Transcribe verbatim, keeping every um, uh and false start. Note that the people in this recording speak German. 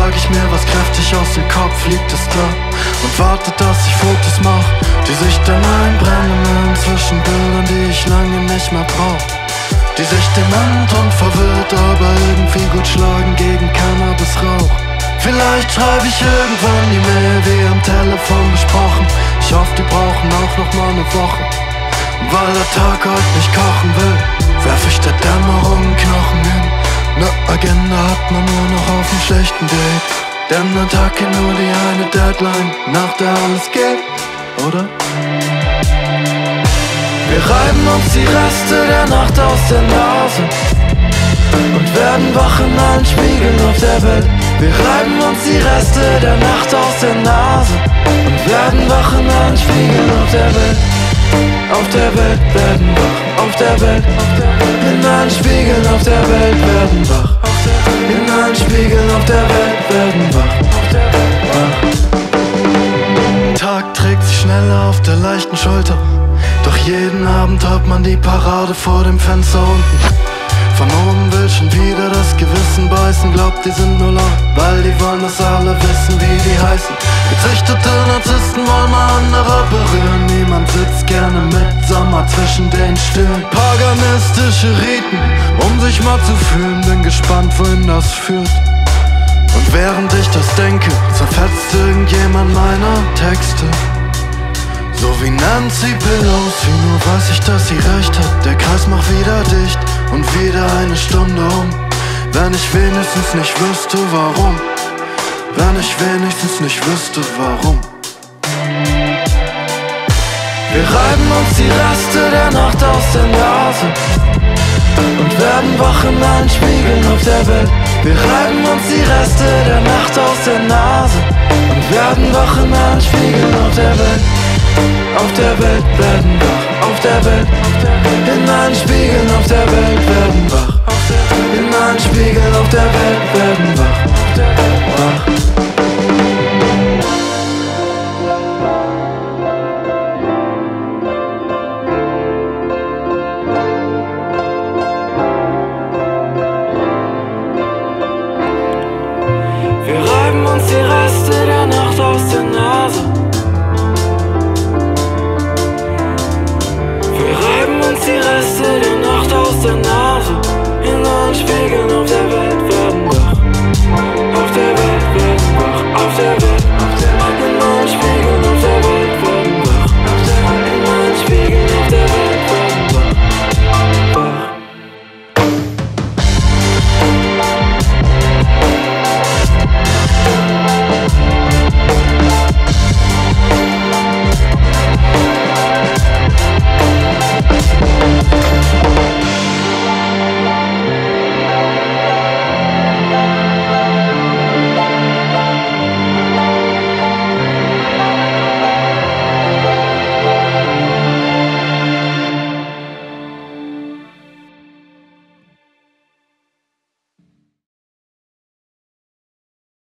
sag ich mir was kräftig aus dem Kopf, liegt es da und wartet, dass ich Fotos mach, die sich dann einbrennen zwischen Bildern, die ich lange nicht mehr brauch, die sich dement und verwirrt, aber irgendwie gut schlagen gegen Cannabisrauch. Vielleicht schreibe ich irgendwann die Mail wie am Telefon besprochen. Ich hoffe, die brauchen auch noch mal eine Woche. Und weil der Tag heute nicht kochen will, werf ich der Dämmerung einen Knochen hin. Ne Agenda hat man nur noch auf dem schlechten Date. Denn ein Tag kennt nur die eine Deadline, nach der alles geht, oder? Wir reiben uns die Reste der Nacht aus der Nase und werden wach in allen Spiegeln auf der Welt. Wir reiben uns die Reste der Nacht aus der Nase und werden wach in allen Spiegeln auf der Welt. Auf der Welt werden wach, auf der Welt, in allen Spiegeln auf der Welt werden wach, in allen Spiegeln auf der Welt werden wach, wach. Tag trägt sich schneller auf der leichten Schulter, doch jeden Abend hat man die Parade vor dem Fenster unten. Von oben will schon wieder das Gewissen beißen, glaubt die sind nur laut, weil die wollen, dass alle wissen, wie die heißen. Gezüchtete Narzissten wollen mal andere berühren, niemand sitzt gerne mit Sommer zwischen den Stühlen. Paganistische Riten, um sich mal zu fühlen, bin gespannt, wohin das führt. Und während ich das denke, zerfetzt irgendjemand meine Texte. So wie Nancy Pelosi, nur weiß ich, dass sie recht hat. Der Kreis macht wieder dicht und wieder eine Stunde um. Wenn ich wenigstens nicht wüsste, warum. Wenn ich wenigstens nicht wüsste, warum. Wir reiben uns die Reste der Nacht aus der Nase und werden wach in allen Spiegeln auf der Welt. Wir reiben uns die Reste der Nacht aus der Nase und werden wach in allen Spiegeln auf der Welt. Auf der Welt werden wach, auf der Welt, in allen Spiegeln auf der Welt werden wach, in allen Spiegeln auf der Welt werden wach.